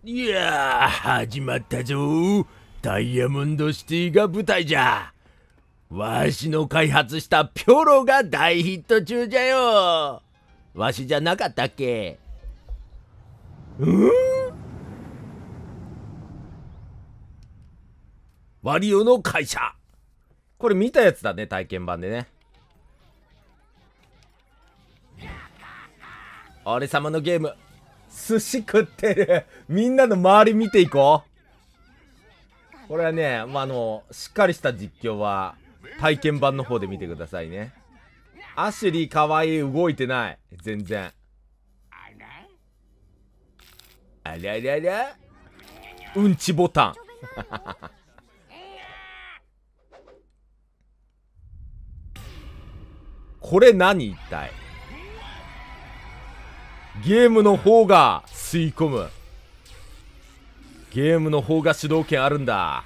いやー、始まったぞー。ダイヤモンドシティが舞台じゃ。わしの開発したピョロが大ヒット中じゃよ。わしじゃなかったっけ？ワリオの会社。 これ見たやつだね、体験版でね。俺様のゲーム、寿司食ってる。みんなの周り見ていこう。これはね、しっかりした実況は体験版の方で見てくださいね。アシュリーかわいい、動いてない。全然。 あららら。 うんちボタン。これ何一体？ゲームの方が吸い込む。ゲームの方が主導権あるんだ。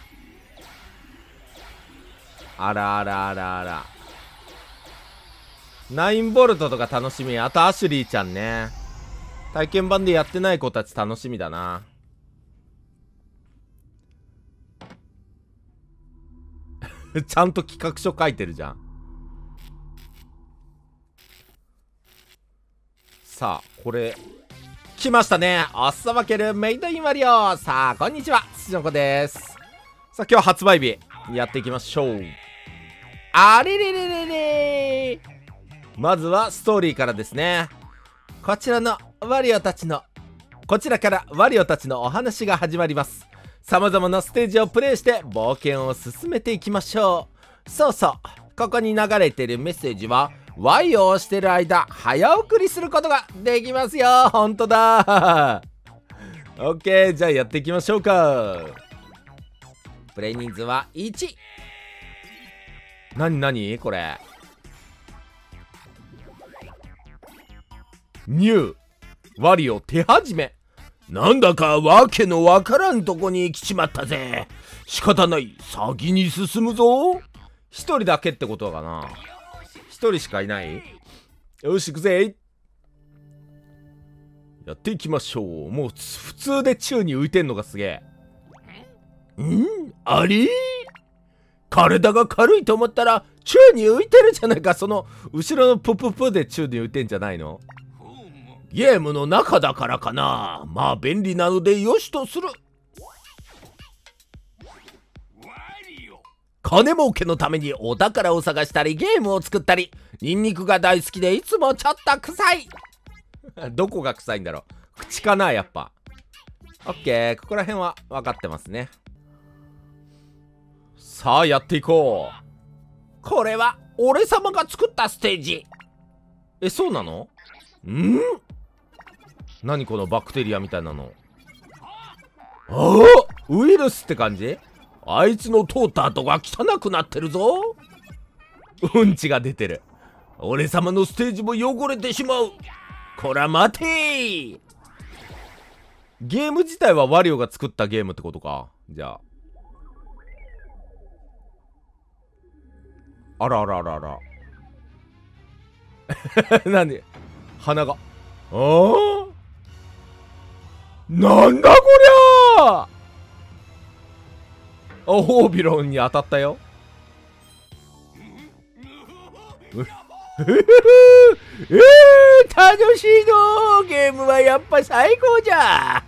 あらあらあらあら。9ボルトとか楽しみ。あとアシュリーちゃんね。体験版でやってない子たち楽しみだな。ちゃんと企画書書いてるじゃん。さあ、これ来ましたね。おっさばけるメイドインマリオ。さあ、こんにちは、つちのこです。さあ、今日発売日やっていきましょう。あれれれれれ。まずはストーリーからですね。こちらからワリオたちのお話が始まります。様々なステージをプレイして冒険を進めていきましょう。そうそう、ここに流れてるメッセージはY を押してる間早送りすることができますよ。ほんとだ。オッケー、じゃあやっていきましょうか。プレイ人数は1。何これ。ニューワリオ手始め。 なんだかわけのわからんとこに来ちまったぜ。仕方ない、先に進むぞ。 一人だけってことかな。一人しかいない。よし行くぜ。やっていきましょう。もう普通で宙に浮いてんのがすげえ。 あれ？体が軽いと思ったら宙に浮いてるじゃないか。 その後ろのプププで宙に浮いてんじゃないの？ ゲームの中だからかな。まあ便利なのでよしとする。金儲けのためにお宝を探したりゲームを作ったり、ニンニクが大好きでいつもちょっと臭い。 どこが臭いんだろう。口かな、やっぱ。オッケー、ここら辺は分かってますね。さあやっていこう。 これは俺様が作ったステージ。 そうなの？何このバクテリアみたいなの。ウイルスって感じ？ あいつの通った跡が汚くなってるぞ。 うんちが出てる。 俺様のステージも汚れてしまう。こら待てー。 ゲーム自体はワリオが作ったゲームってことか。じゃあらあらあらあら。何？鼻が。なんだこりゃ。オービロンに当たったよ。 楽しいの。ゲームはやっぱ最高じゃ。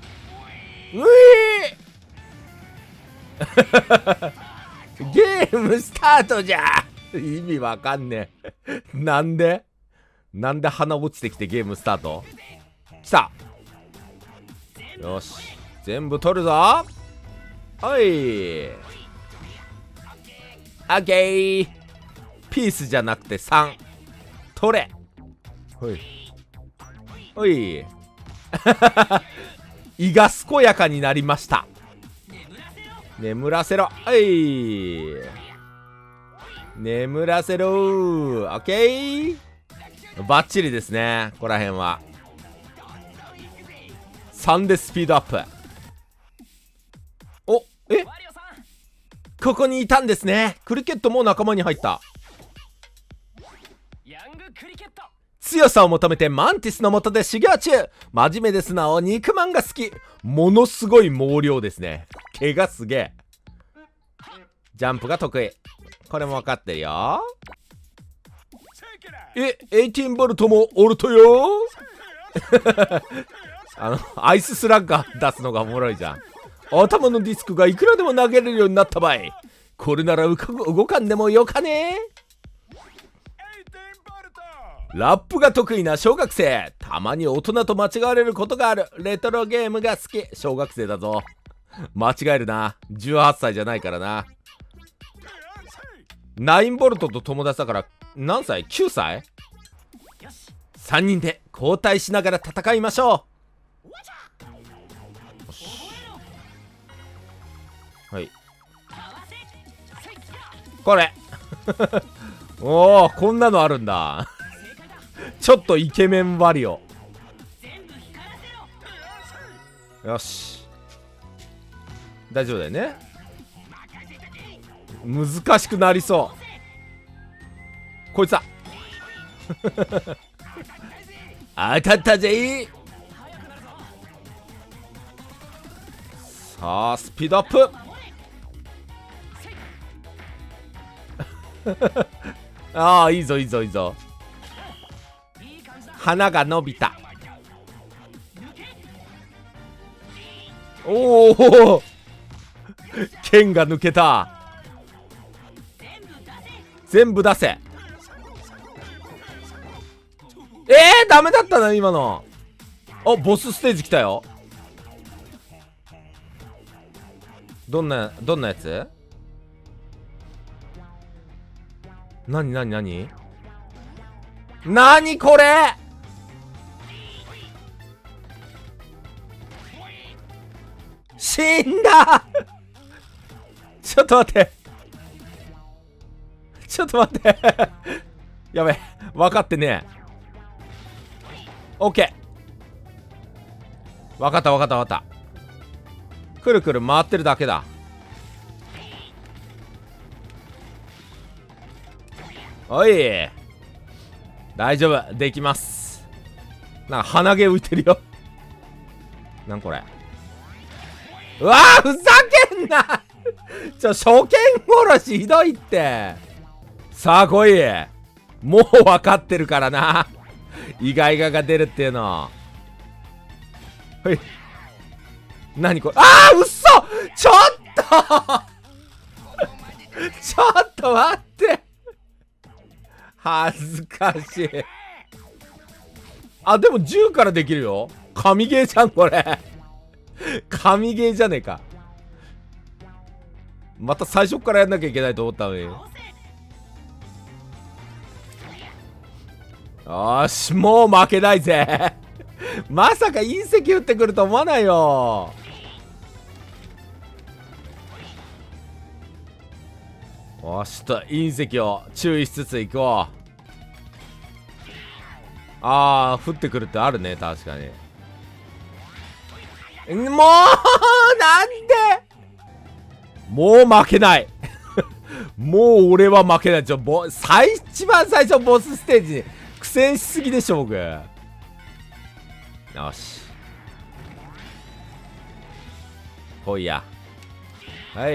ゲームスタートじゃ。 意味わかんねえ。なんで鼻落ちてきてゲームスタート？きた。よし、全部取るぞ。おい。オッケー。ピースじゃなくて3。取れ。ほい。おい。胃が健やかになりました。眠らせろ。はい。眠らせろー。オッケー。バッチリですね。ここら辺は。3でスピードアップ。ここにいたんですね。クリケットも仲間に入った。 強さを求めてマンティスの下で修行中。真面目で素直、肉まんが好き。ものすごい毛量ですね。毛がすげえ。ジャンプが得意。これも分かってるよ。18ボルトもオルトよアイススラッガー出すのがおもろいじゃん。頭のディスクがいくらでも投げれるようになったばい。これなら動かんでもよかね。ラップが得意な小学生。たまに大人と間違われることがある。レトロゲームが好き。小学生だぞ。間違えるな。18歳じゃないからな。9ボルトと友達だから何歳 ?9 歳 ?3 人で交代しながら戦いましょう。はい。これおお、こんなのあるんだちょっとイケメンワリオ。よし、大丈夫だよね。難しくなりそう。こいつだ当たったぜ。さあスピードアップああ、いいぞいいぞいいぞ。鼻が伸びた。おお剣が抜けた。全部出せ。ダメだったな今の。お、ボスステージ来たよ。どんなやつ？なにこれ。死んだちょっと待ってやべ、分かってねえ。オッケー、分かった。くるくる回ってるだけだ。おい、大丈夫、できます。なんか鼻毛浮いてるよなんこれ。うわー、ふざけんな初見殺しひどいって。さあ来い。もう分かってるからな意外が出るっていうの。はい、何これ。あー、うっそちょっと待って、恥ずかしい。あ、でも10からできるよ。神ゲーじゃんこれ神ゲーじゃねえか。また最初からやんなきゃいけないと思ったのに。よーし、もう負けないぜまさか隕石撃ってくると思わないよ。よし、ちょっと隕石を注意しつつ行こう。あー、降ってくるってあるね、確かに。もうなんでもう負けないもう俺は負けない。一番最初ボスステージに苦戦しすぎでしょ僕。よし、来いや。はい、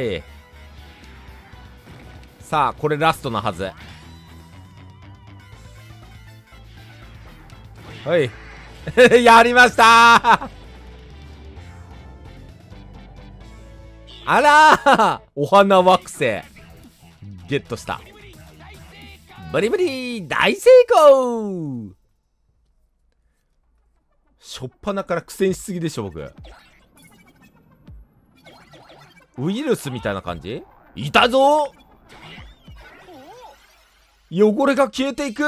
さあこれラストのはず。はいやりましたあらー、お花惑星ゲットした。ブリブリ大成功。しょっぱなから苦戦しすぎでしょ僕。ウイルスみたいな感じ。いたぞ。汚れが消えていく。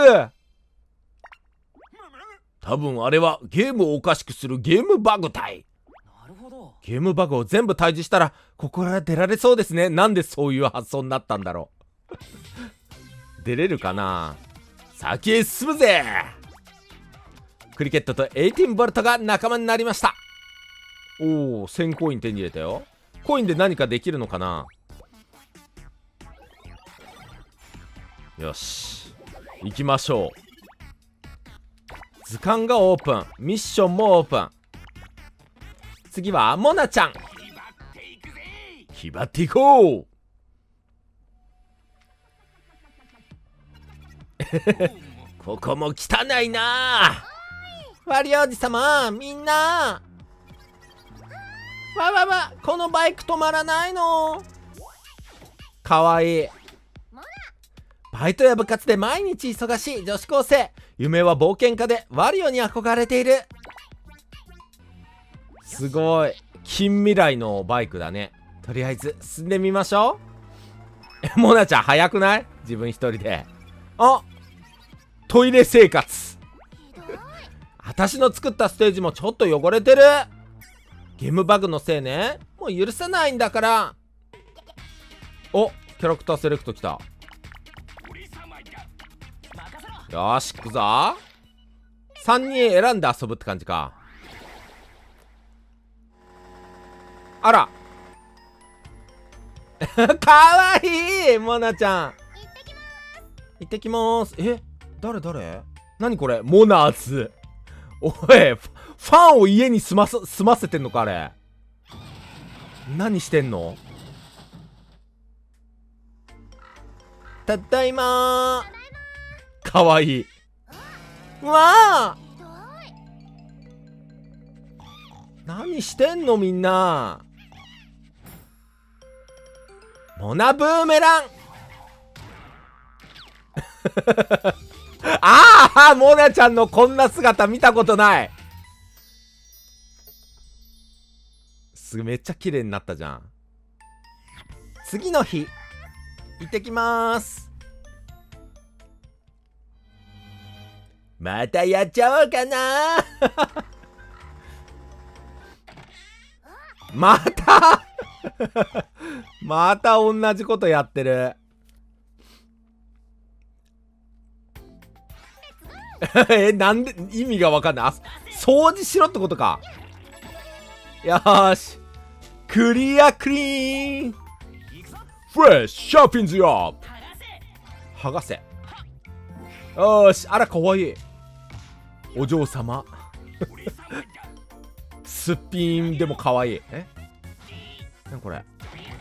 多分あれはゲームをおかしくするゲームバグ体。ゲームバグを全部退治したらここから出られそうですね。なんでそういう発想になったんだろう出れるかな。先へ進むぜ。クリケットと18ボルトが仲間になりました。おお、1000コイン手に入れたよ。コインで何かできるのかな。よし、行きましょ図鑑がオープン。ミッションもオープン。次はモナちゃん。 気張っていこう。ここも汚いな。 ワリおじさま、みんな。わ、このバイク止まらないの。かわいい。バイトや部活で毎日忙しい女子高生。夢は冒険家でワリオに憧れている。すごい。近未来のバイクだね。とりあえず進んでみましょう。モナちゃん早くない？自分一人で。あ、トイレ生活。私の作ったステージもちょっと汚れてる。ゲームバグのせいね。もう許さないんだから。お、キャラクターセレクトきた。よーし、行くぞ。3人選んで遊ぶって感じか。あらかわいいモナちゃん。行ってきまーす。え、誰何これ、モナーズ。おい、ファンを家に住ませてんのかあれ。何してんの。ただいまー。かわいい。わあ、何してんのみんな。モナブーメランああ、モナちゃんのこんな姿見たことない。めっちゃ綺麗になったじゃん。次の日行ってきまーす。またやっちゃおうかなまたまた同じことやってるなんで意味がわかんない。掃除しろってことか。よーし、クリアクリーン。フレッシュシャーピンズよ。剥がせ。よーし、あらかわいいお嬢様すっぴんでもかわいい。え、なにこれ。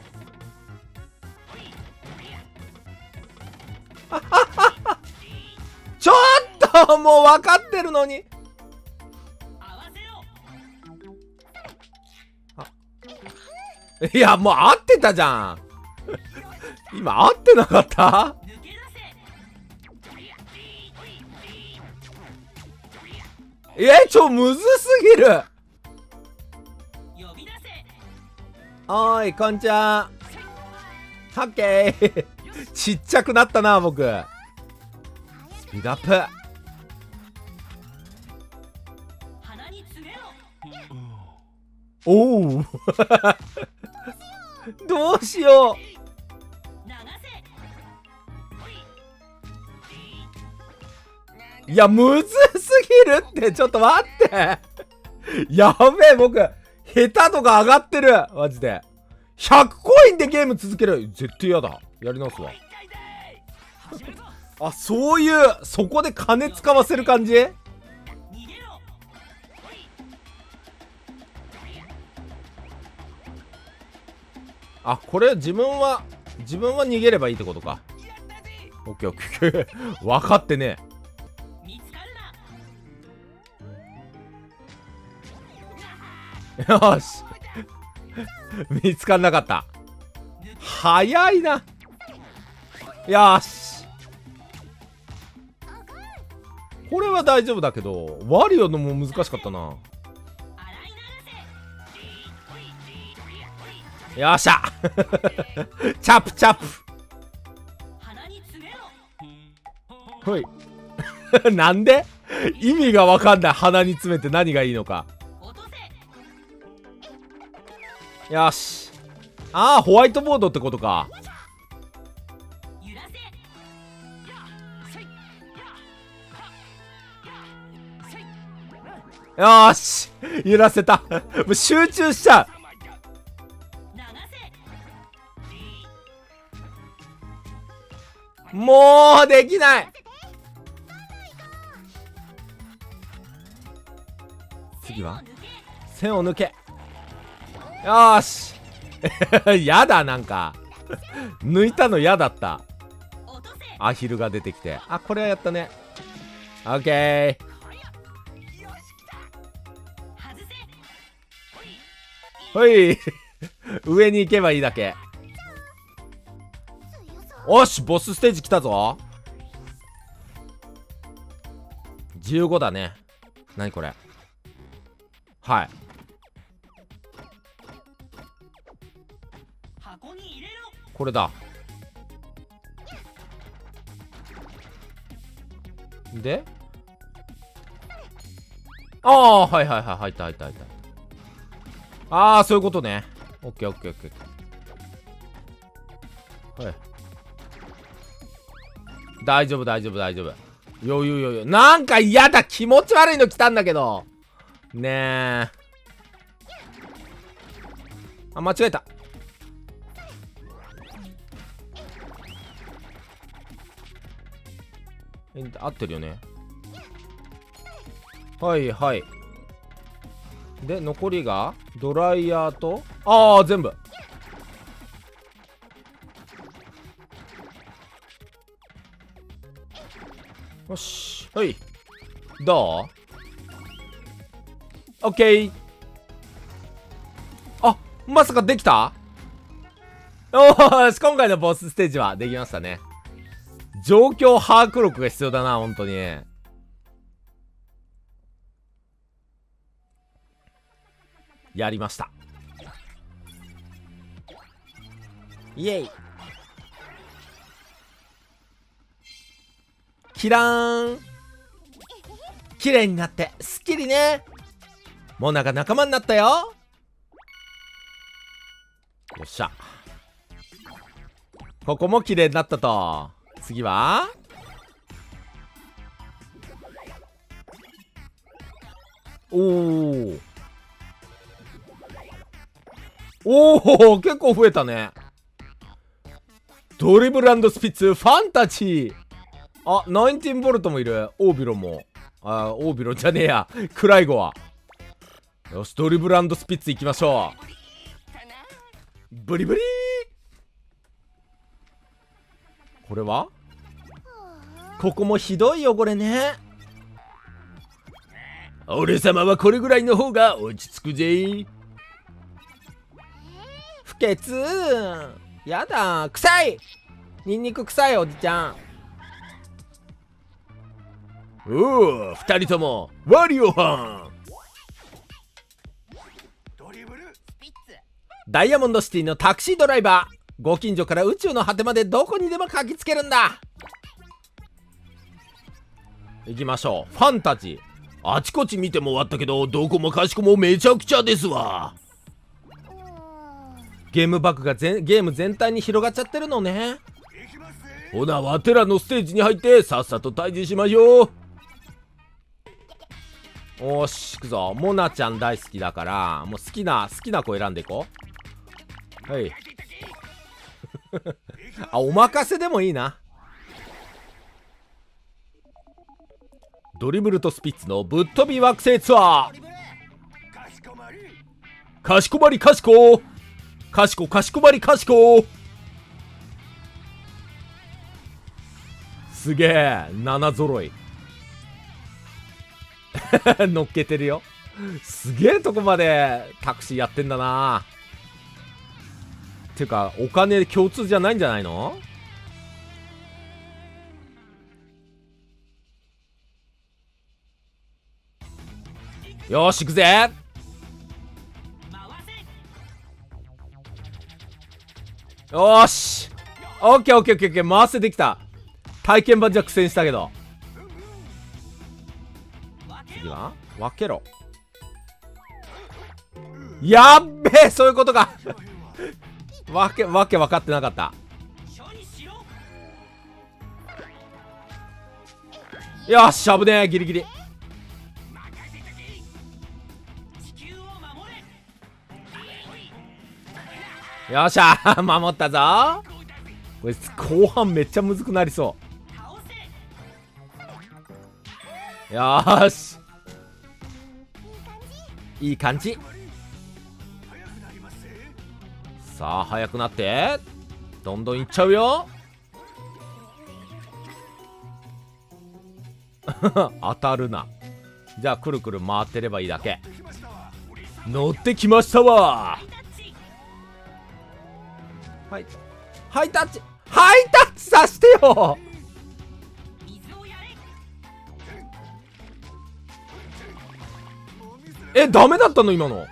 ちょっともう分かってるのに。いや、もう合ってたじゃん今合ってなかった。むずすぎる。おーい、こんちゃん。オッケーちっちゃくなったな、僕。スピードアップ。おおどうしよう。いや、むずすぎるって。ちょっと待ってやべえ、僕下手度が上がってるマジで。100コインでゲーム続ける。絶対やだ。やり直すわ。あ、そういう、そこで金使わせる感じ。あ、これ自分は逃げればいいってことか。オッケーオッケー分かってねえ。よし見つかんなかった。早いな。よし、これは大丈夫だけど、ワリオのも難しかったな。よっしゃチャプチャプ。ほいなんで意味がわかんない。鼻に詰めて何がいいのか。よし、ああ、ホワイトボードってことか。よーし、揺らせたもう集中しちゃう。もうできない。 次は線を抜け。よーしやだ、なんか抜いたのやだった。アヒルが出てきて、あ、これはやったね。オッケー。ほい上に行けばいいだけ。おし、ボスステージ来たぞ。15だね。何これ。はい。これだ。で、ああ、はいはいはい、入った入った入った。ああ、そういうことね。オッケーオッケーオッケー。はい。大丈夫大丈夫大丈夫。余裕余裕。なんか嫌だ、気持ち悪いの来たんだけど。ねえ。あ、間違えた。合ってるよね。はいはい。で、残りがドライヤーと、ああ、全部。よし、はい。どう？オッケー。あ、まさかできた？おーし、今回のボスステージはできましたね。状況把握力が必要だな、本当に。やりました。イエイ。キラーン。綺麗になってすっきりね。モナが仲間になったよ。よっしゃ。ここも綺麗になったと。次はおお、結構増えたね。ドリブル&スピッツファンタジー。あ、19ボルトもいる。オービロも。あ、オービロじゃねえや。クライゴは。よし、ドリブル&スピッツ行きましょう。ブリブリー。これはここもひどい汚れね。俺様はこれぐらいの方が落ち着くぜ。不潔。やだ、臭い。ニンニク臭いおじちゃん。おお、二人ともワリオハン。ダイヤモンドシティのタクシードライバー。ご近所から宇宙の果てまでどこにでも駆けつけるんだ。行きましょう。ファンタジー。あちこち見ても終わったけど、どこもかしこもめちゃくちゃですわ。ゲームバグがゲーム全体に広がっちゃってるのね。ほな、わてらのステージに入ってさっさと退治しましょう。おーし、行くぞ。モナちゃん大好きだから、もう好きな子選んでいこう。はい。あ、お任せでもいいな。ドリブルとスピッツのぶっ飛び惑星ツアー。かしこまりかしこ。かしこかしこまりかしこ。すげえ、7揃い。乗っけてるよ。すげえとこまでタクシーやってんだな。てかお金共通じゃないんじゃないの？よーし、行くぜ。よーし、オッケーオッケーオッケーオッケー。回せできた。体験版じゃ苦戦したけど。次は分けろ。やっべえ、そういうことか。わけ分かってなかった。よっしゃ、危ねえ、ギリギリ。よっしゃ守ったぞ。これ後半めっちゃむずくなりそう。よーし。 いい感じ。さあ速くなってどんどんいっちゃうよ。当たるな。じゃあくるくる回ってればいいだけ。乗ってきましたわ。はい、ハイタッチ、ハイタッチさせてよ。え、ダメだったの今の。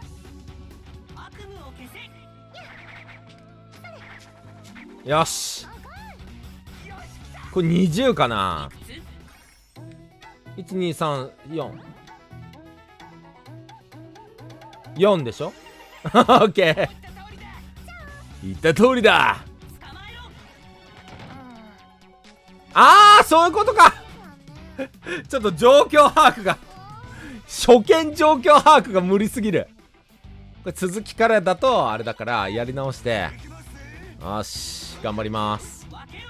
よし、これ20かな。1234でしょ。オッケー、言った通りだ。あー、そういうことか。ちょっと状況把握が初見状況把握が無理すぎる。これ続きからだとあれだからやり直して。よし、頑張ります。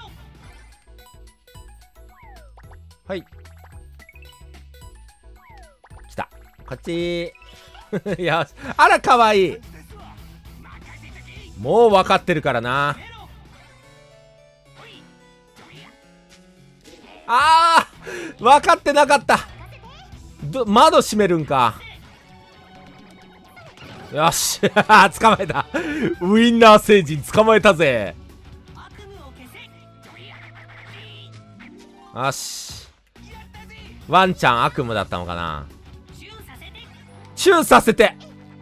はい、来た、こっち。よし、あらかわいい。もう分かってるからな。あー、分かってなかった。窓閉めるんか。よし。捕まえた。ウインナー星人捕まえたぜ。よし、ワンちゃん悪夢だったのかな。チューさせて。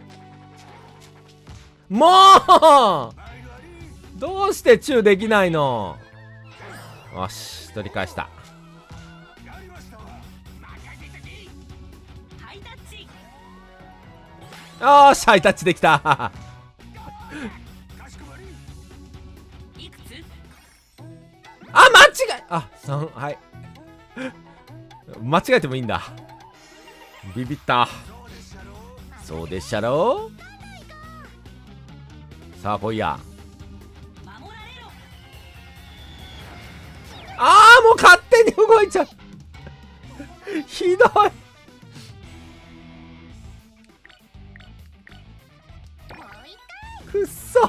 もうどうしてチューできないの。よし、取り返した。よーし、ハイタッチできた。あ、間違え、あ、3、はい。間違えてもいいんだ。ビビった。そうでっしゃろ。さあ来いや。あー、もう勝手に動いちゃう。ひどい。くっそ。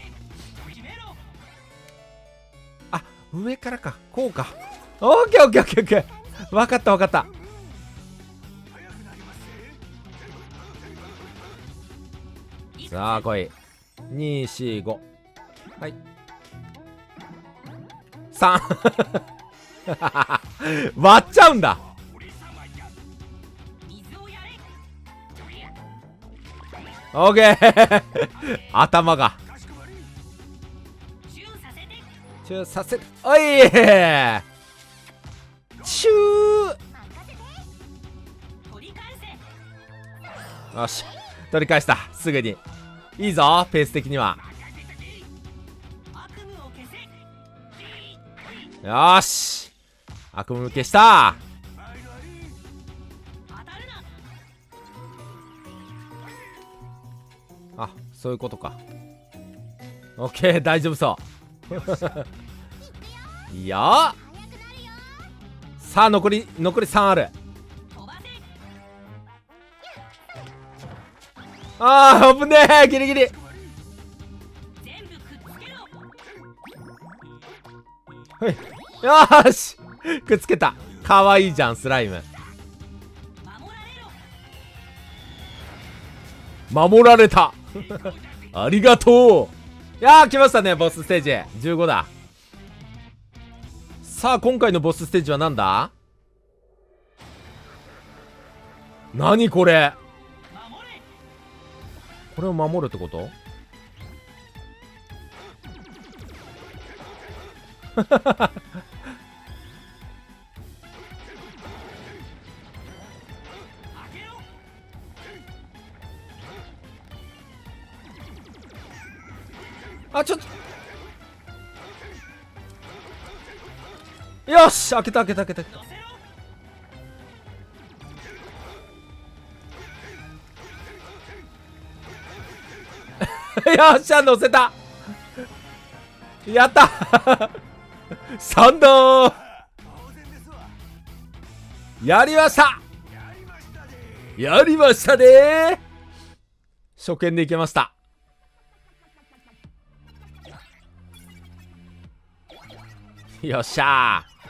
あ、上からか、こうか。オッケーオッケーオッケーオッケー。分かった分かった。さあ来い。245、はい3。割っちゃうんだ。オーケー。頭がチューさせる。おいチュー。よし、取り返した。すぐにいいぞ、ペース的には。よーし、悪夢消した。あ、そういうことか。オッケー、大丈夫そう。いいよ。さあ残り3ある。あー、危ねえ、ギリギリ。はい、よーし、くっつけた。かわいいじゃん、スライム。守られた。ありがとう。いやー、来ましたね、ボスステージ15だ。さあ今回のボスステージはなんだ。何これ。これを守るってこと。あ、ちょっと。よし、開けた開けた開けた。よっしゃ、乗せた。やった3度。やりました。やりましたね。 初見でいけました。よっしゃー。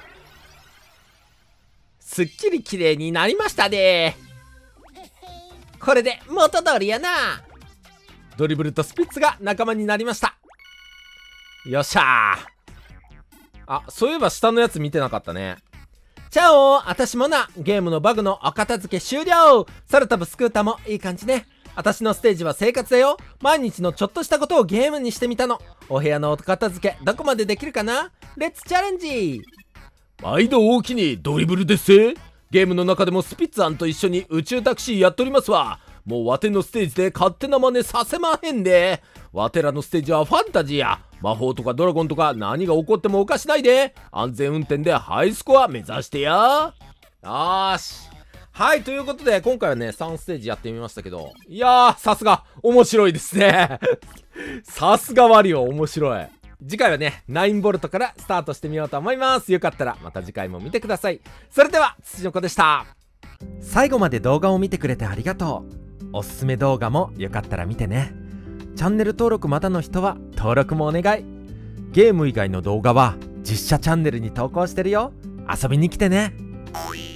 すっきり綺麗になりましたね。これで元通りやな。ドリブルとスピッツが仲間になりました。よっしゃー。あ、そういえば下のやつ見てなかったね。チャオ、あたしもな。ゲームのバグのお片付け終了。空飛ぶスクーターもいい感じね。あたしのステージは生活だよ。毎日のちょっとしたことをゲームにしてみたの。お部屋のお片付けどこまでできるかな。レッツチャレンジ。 毎度大きにドリブルですぜ。ゲームの中でもスピッツ&と一緒に宇宙タクシーやっておりますわ。もうワテのステージで勝手な真似させまへんで。ワテらのステージはファンタジーや魔法とかドラゴンとか何が起こってもおかしないで。安全運転でハイスコア目指してや。 よーし。はい、ということで今回はね3ステージやってみましたけど、いやーさすが面白いですね。さすがワリオ面白い。次回はね9ボルトからスタートしてみようと思います。よかったらまた次回も見てください。それでは土の子でした。最後まで動画を見てくれてありがとう。おすすめ動画もよかったら見てね。チャンネル登録まだの人は登録もお願い。ゲーム以外の動画は実写チャンネルに投稿してるよ。遊びに来てね。